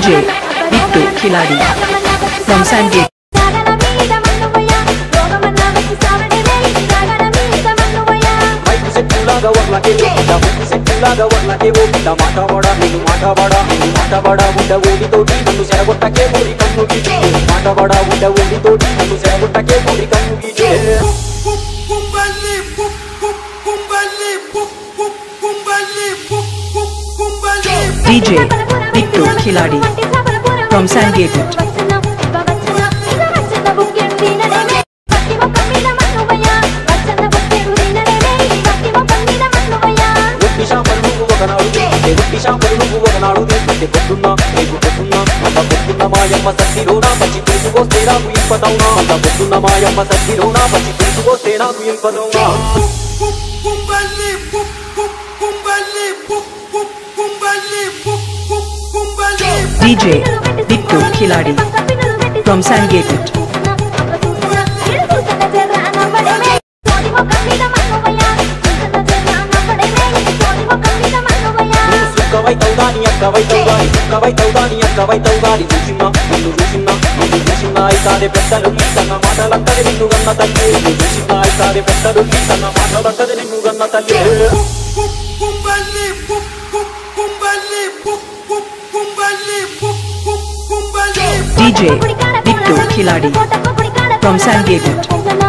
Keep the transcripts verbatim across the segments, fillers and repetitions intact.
DJ Bittu खिलाड़ी from सैंडगेट। DJ Bittu खिलाड़ी from सैंडगेट। DJ Bittu खिलाड़ी फ्रॉम सैंडगेट। डीजे बिट्टू खिलाड़ी फ्रॉम सैंडगेट।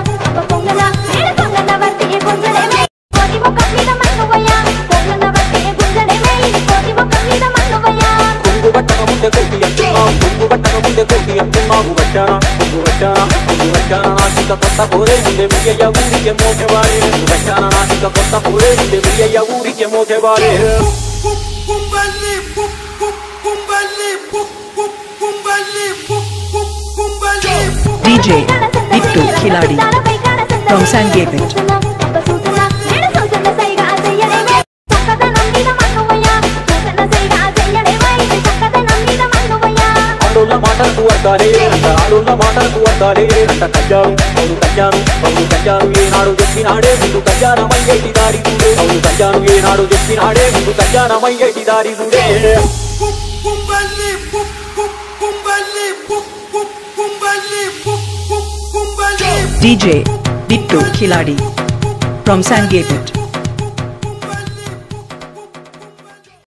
डीजे बिट्टू खिलाड़ी फ्रॉम सैंडगेट। डीजे बिट्टू खिलाड़ी फ्रॉम सैंडगेट।